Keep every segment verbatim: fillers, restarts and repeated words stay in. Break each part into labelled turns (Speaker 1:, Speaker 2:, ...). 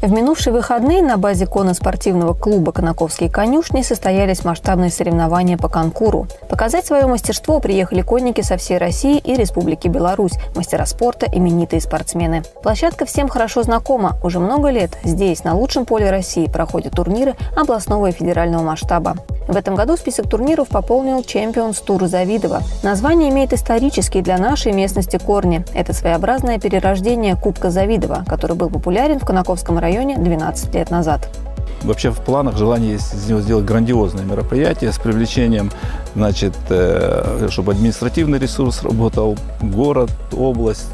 Speaker 1: В минувшие выходные на базе конно-спортивного клуба «Конаковские конюшни» состоялись масштабные соревнования по конкуру. Показать свое мастерство приехали конники со всей России и Республики Беларусь, мастера спорта, именитые спортсмены. Площадка всем хорошо знакома. Уже много лет здесь, на лучшем поле России, проходят турниры областного и федерального масштаба. В этом году список турниров пополнил Champions Tour Завидово. Название имеет исторические для нашей местности корни. Это своеобразное перерождение Кубка Завидово, который был популярен в Конаковском районе двенадцать лет назад.
Speaker 2: Вообще в планах желание есть из него сделать грандиозное мероприятие с привлечением, значит, чтобы административный ресурс работал, город, область,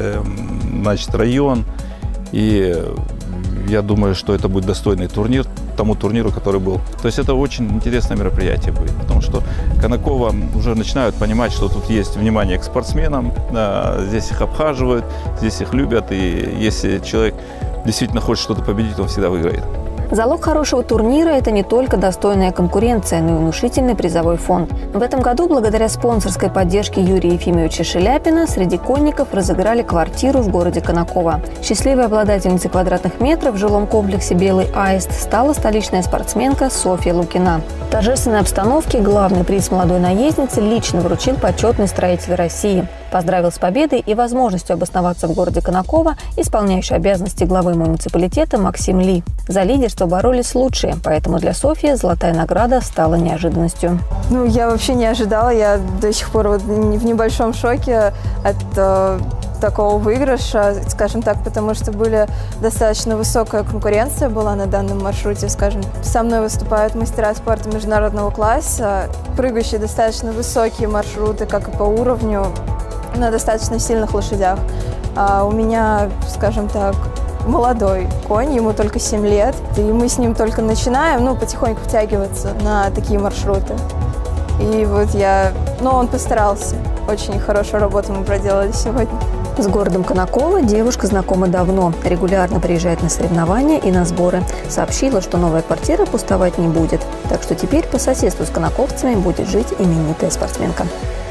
Speaker 2: значит, район. И я думаю, что это будет достойный турнир тому турниру, который был. То есть это очень интересное мероприятие будет, потому что Конаково уже начинают понимать, что тут есть внимание к спортсменам, здесь их обхаживают, здесь их любят, и если человек действительно хочет что-то победить, он всегда выиграет.
Speaker 1: Залог хорошего турнира – это не только достойная конкуренция, но и внушительный призовой фонд. В этом году, благодаря спонсорской поддержке Юрия Ефимовича Шеляпина, среди конников разыграли квартиру в городе Конаково. Счастливой обладательницей квадратных метров в жилом комплексе «Белый аист» стала столичная спортсменка Софья Лукина. В торжественной обстановке главный приз молодой наездницы лично вручил почетный строитель России. Поздравил с победой и возможностью обосноваться в городе Конаково исполняющий обязанности главы муниципалитета Максим Ли. За лидерство боролись лучшие, поэтому для Софьи золотая награда стала неожиданностью.
Speaker 3: Ну, я вообще не ожидала, я до сих пор вот в небольшом шоке от э, такого выигрыша, скажем так, потому что были достаточно высокая конкуренция была на данном маршруте, скажем. Со мной выступают мастера спорта международного класса, прыгающие достаточно высокие маршруты, как и по уровню, на достаточно сильных лошадях. А у меня, скажем так, молодой конь, ему только семь лет, и мы с ним только начинаем, ну, потихоньку втягиваться на такие маршруты. И вот я, ну, он постарался, очень хорошую работу мы проделали сегодня.
Speaker 1: С городом Конаково девушка знакома давно, регулярно приезжает на соревнования и на сборы. Сообщила, что новая квартира пустовать не будет, так что теперь по соседству с конаковцами будет жить именитая спортсменка.